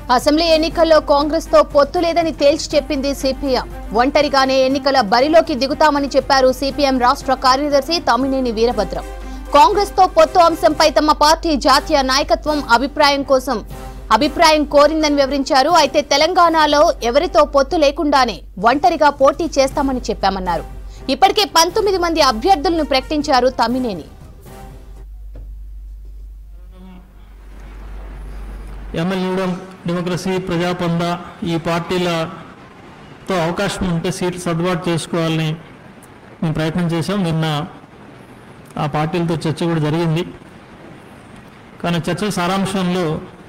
Assembly ఎన్నికల్లో కాంగ్రెస్ తో పొత్తు లేదని తేల్చి చెప్పింది సిపిఎం. ఒంటరిగానే ఎన్నికల బరిలోకి దిగుతామని చెప్పారు సిపిఎం రాష్ట్ర కార్యదర్శి తమ్మినేని వీరభద్రం. కాంగ్రెస్ తో పొత్తు అంశంపై తమ పార్టీ జాతీయ నాయకత్వం అభిప్రాయం కోరిందని వివరించారు. అయితే తెలంగాణలో ఎవరితో పొత్తు లేకుండానే ఒంటరిగా పోటీ చేస్తామని చెప్పామన్నారు. ఇప్పటికే 19 మంది అభ్యర్థులను ప్రకటించారు తమ్మినేని. డెమోక్రసీ ప్రజాపంద ఈ పార్టీలతో అవకాశం ఉంటే సీట్లు సర్దుబాటు చేసుకోవాలని మేము ప్రయత్నం చేశాం. నిన్న ఆ పార్టీలతో చర్చ కూడా జరిగింది. కానీ చర్చల సారాంశంలో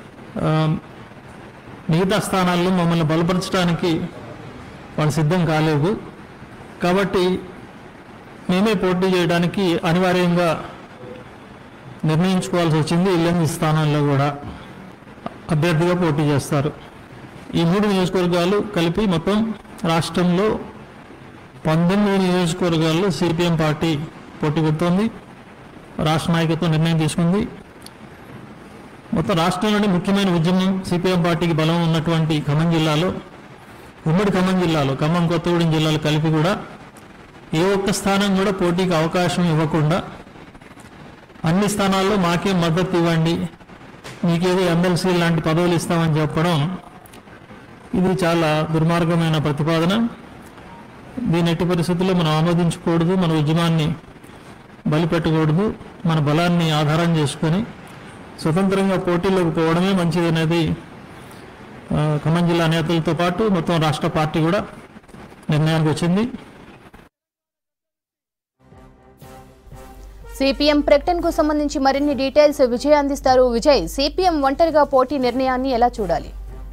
మిగతా స్థానాల్లో మమ్మల్ని బలపరచడానికి వాళ్ళు సిద్ధం కాలేదు. కాబట్టి మేమే పోటీ చేయడానికి అనివార్యంగా నిర్ణయించుకోవాల్సి వచ్చింది. 8 స్థానాల్లో కూడా అభ్యర్థిగా పోటీ చేస్తారు. ఈ 3 నియోజకవర్గాలు కలిపి మొత్తం రాష్ట్రంలో 19 నియోజకవర్గాల్లో సిపిఎం పార్టీ పోటీ పెడుతోంది. రాష్ట్ర నాయకత్వం నిర్ణయం తీసుకుంది. మొత్తం రాష్ట్రంలోని ముఖ్యమైన ఉద్యమం సిపిఎం పార్టీకి బలం ఉన్నటువంటి ఖమ్మం జిల్లాలో, ఉమ్మడి ఖమ్మం జిల్లాలో, ఖమ్మం కొత్తగూడెం జిల్లాలు కలిపి కూడా ఏ ఒక్క స్థానం కూడా పోటీకి అవకాశం ఇవ్వకుండా అన్ని స్థానాల్లో మాకే మద్దతు ఇవ్వండి, మీకేదో ఎమ్మెల్సీ లాంటి పదవులు ఇస్తామని చెప్పడం ఇది చాలా దుర్మార్గమైన ప్రతిపాదన. దీని ఎట్టి పరిస్థితుల్లో మనం ఆమోదించకూడదు. మన ఉద్యమాన్ని బలిపెట్టకూడదు. మన బలాన్ని ఆధారం చేసుకొని స్వతంత్రంగా పోటీలోకి పోవడమే మంచిదనేది ఖమ్మం జిల్లా నేతలతో పాటు మొత్తం రాష్ట్ర పార్టీ కూడా నిర్ణయానికి వచ్చింది. సిపిఎం ప్రకటనకు సంబంధించి మరిన్ని డీటెయిల్స్ విజయ్ అందిస్తారు. విజయ్, సిపిఎం ఒంటరిగా పోటీ నిర్ణయాన్ని ఎలా చూడాలి?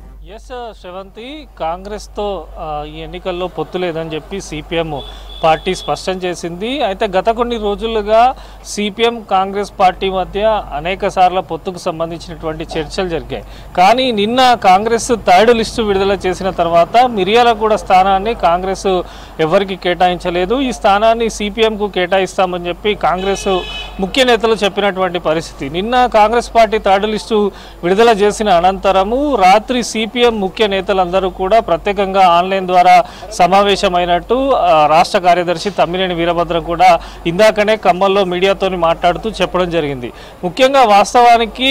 శ్రవంతి, కాంగ్రెస్తో ఈ ఎన్నికల్లో పొత్తు లేదని చెప్పి సిపిఎం పార్టీ స్పష్టం చేసింది. అయితే గత కొన్ని రోజులుగా సిపిఎం కాంగ్రెస్ పార్టీ మధ్య అనేక సార్లు పొత్తుకు సంబంధించినటువంటి చర్చలు జరిగాయి. కానీ నిన్న కాంగ్రెస్ 3rd లిస్టు విడుదల చేసిన తర్వాత మిర్యాలగూడ స్థానాన్ని కాంగ్రెస్ ఎవరికి కేటాయించలేదు. ఈ స్థానాన్ని సిపిఎంకు కేటాయిస్తామని చెప్పి కాంగ్రెస్ ముఖ్య నేతలు చెప్పినటువంటి పరిస్థితి. నిన్న కాంగ్రెస్ పార్టీ 3rd లిస్టు విడుదల చేసిన అనంతరము రాత్రి సిపిఎం ముఖ్య నేతలందరూ కూడా ప్రత్యేకంగా ఆన్లైన్ ద్వారా సమావేశమైనట్టు రాష్ట్ర కార్యదర్శి తమ్మినేని వీరభద్రం కూడా ఇందాకనే ఖమ్మంలో మీడియాతో మాట్లాడుతూ చెప్పడం జరిగింది. ముఖ్యంగా వాస్తవానికి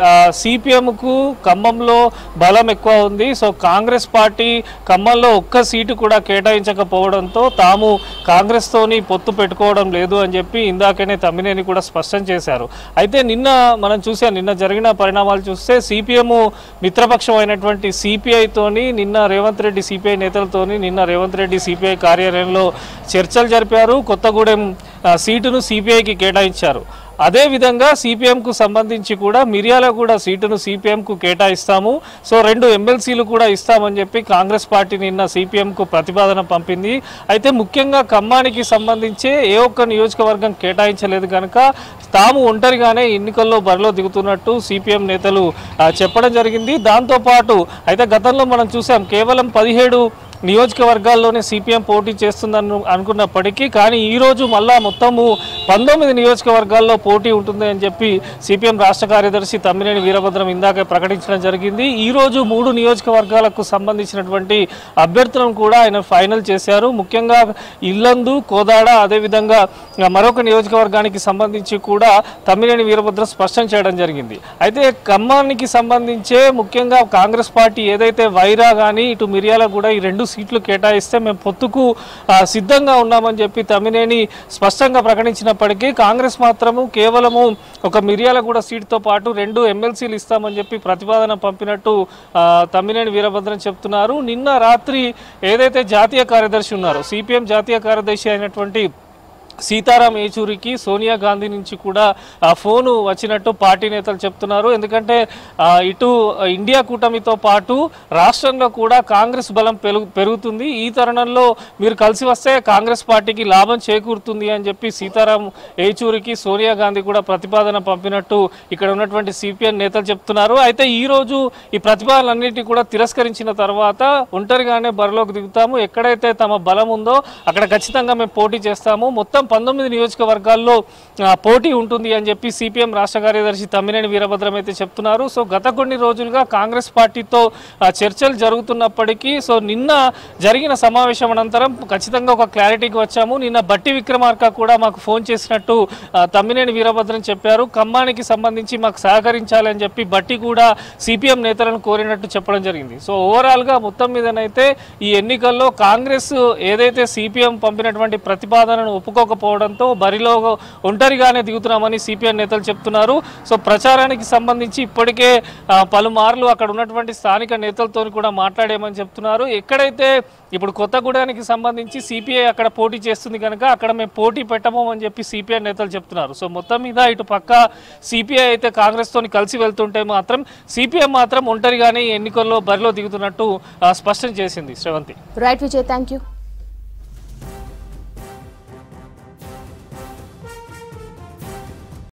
సిపిఎంకు ఖమ్మంలో బలం ఎక్కువ ఉంది. సో కాంగ్రెస్ పార్టీ ఖమ్మంలో ఒక్క సీటు కూడా కేటాయించకపోవడంతో తాము కాంగ్రెస్తోని పొత్తు పెట్టుకోవడం లేదు అని చెప్పి ఇందాకనే తమ్మినేని కూడా స్పష్టం చేశారు. అయితే నిన్న మనం చూసాం, నిన్న జరిగిన పరిణామాలు చూస్తే సిపిఎం మిత్రపక్షం అయినటువంటి సిపిఐతోని నిన్న రేవంత్ రెడ్డి, సిపిఐ నేతలతోని నిన్న రేవంత్ రెడ్డి సిపిఐ కార్యాలయంలో చర్చలు జరిపారు. కొత్తగూడెం సీటును సిపిఐకి కేటాయించారు. అదేవిధంగా సిపిఎంకు సంబంధించి కూడా మిర్యాలగూడ సీటును సిపిఎంకు కేటాయిస్తాము, సో 2 ఎమ్మెల్సీలు కూడా ఇస్తామని చెప్పి కాంగ్రెస్ పార్టీ నిన్న సిపిఎంకు ప్రతిపాదన పంపింది. అయితే ముఖ్యంగా ఖమ్మానికి సంబంధించి ఏ ఒక్క నియోజకవర్గం కేటాయించలేదు కనుక తాము ఒంటరిగానే ఎన్నికల్లో బరిలో దిగుతున్నట్టు సిపిఎం నేతలు చెప్పడం జరిగింది. దాంతోపాటు అయితే గతంలో మనం చూసాం కేవలం 17 నియోజకవర్గాల్లోనే సిపిఎం పోటీ చేస్తుందని అనుకున్నప్పటికీ కానీ ఈరోజు మళ్ళా మొత్తము 19 నియోజకవర్గాల్లో పోటీ ఉంటుంది అని చెప్పి సిపిఎం రాష్ట్ర కార్యదర్శి తమ్మినేని వీరభద్రం ఇందాక ప్రకటించడం జరిగింది. ఈరోజు 3 నియోజకవర్గాలకు సంబంధించినటువంటి అభ్యర్థులను కూడా ఆయన ఫైనల్ చేశారు. ముఖ్యంగా ఇల్లందు, కోదాడ, అదేవిధంగా మరొక నియోజకవర్గానికి సంబంధించి కూడా తమ్మినేని వీరభద్రం స్పష్టం చేయడం జరిగింది. అయితే ఖమ్మానికి సంబంధించే ముఖ్యంగా కాంగ్రెస్ పార్టీ ఏదైతే వైరా కానీ ఇటు మిర్యాలగూడ ఈ 2 సీట్లు కేటాయిస్తే మేము పొత్తుకు సిద్ధంగా ఉన్నామని చెప్పి తమ్మినేని స్పష్టంగా ప్రకటించినప్పటికీ కాంగ్రెస్ మాత్రము కేవలము ఒక మిర్యాలగూడ సీటుతో పాటు 2 ఎమ్మెల్సీలు ఇస్తామని చెప్పి ప్రతిపాదన పంపినట్టు తమ్మినేని వీరభద్రం చెప్తున్నారు. నిన్న రాత్రి ఏదైతే జాతీయ కార్యదర్శి ఉన్నారో, సిపిఎం జాతీయ కార్యదర్శి అయినటువంటి సీతారాం ఏచూరికి సోనియా గాంధీ నుంచి కూడా ఫోను వచ్చినట్టు పార్టీ నేతలు చెప్తున్నారు. ఎందుకంటే ఇటు ఇండియా కూటమితో పాటు రాష్ట్రంలో కూడా కాంగ్రెస్ బలం పెరుగుతుంది. ఈ తరుణంలో మీరు కలిసి వస్తే కాంగ్రెస్ పార్టీకి లాభం చేకూరుతుంది అని చెప్పి సీతారాం ఏచూరికి సోనియా గాంధీ కూడా ప్రతిపాదన పంపినట్టు ఇక్కడ ఉన్నటువంటి సిపిఎం నేతలు చెప్తున్నారు. అయితే ఈరోజు ఈ ప్రతిపాదనలన్నింటినీ కూడా తిరస్కరించిన తర్వాత ఒంటరిగానే బరిలోకి దిగుతాము, ఎక్కడైతే తమ బలం ఉందో అక్కడ ఖచ్చితంగా మేము పోటీ చేస్తాము, మొత్తం మొత్తం 19 నియోజకవర్గాల్లో పోటీ ఉంటుంది అని చెప్పి సిపిఎం రాష్ట్ర కార్యదర్శి తమ్మినేని వీరభద్రం అయితే చెప్తున్నారు. సో గత కొన్ని రోజులుగా కాంగ్రెస్ పార్టీతో చర్చలు జరుగుతున్నప్పటికీ సో నిన్న జరిగిన సమావేశం అనంతరం ఖచ్చితంగా ఒక క్లారిటీకి వచ్చాము. నిన్న బట్టి విక్రమార్క కూడా మాకు ఫోన్ చేసినట్టు తమ్మినేని వీరభద్రం చెప్పారు. ఖమ్మానికి సంబంధించి మాకు సహకరించాలని చెప్పి బట్టి కూడా సిపిఎం నేతలను కోరినట్టు చెప్పడం జరిగింది. సో ఓవరాల్గా మొత్తం మీదనైతే ఈ ఎన్నికల్లో కాంగ్రెస్ ఏదైతే సిపిఎం పంపినటువంటి ప్రతిపాదనను ఒప్పుకోకపోవడంతో బరిలో ఒంటరిగానే దిగుతున్నామని సిపిఎం నేతలు చెప్తున్నారు. సో ప్రచారానికి సంబంధించి ఇప్పటికే పలుమార్లు అక్కడ ఉన్నటువంటి స్థానిక నేతలతో కూడా మాట్లాడేమని చెప్తున్నారు. ఎక్కడైతే ఇప్పుడు కొత్తగూడానికి సంబంధించి సిపిఐ అక్కడ పోటీ చేస్తుంది కనుక అక్కడ మేము పోటీ పెట్టము అని చెప్పి సిపిఐ నేతలు చెప్తున్నారు. సో మొత్తం మీద ఇటు పక్క సిపిఐ అయితే కాంగ్రెస్ తోని కలిసి వెళ్తుంటే మాత్రం సిపిఎం మాత్రం ఒంటరిగానే ఎన్నికల్లో బరిలో దిగుతున్నట్టు స్పష్టం చేసింది. Shravanthi. Right Vijay, thank you.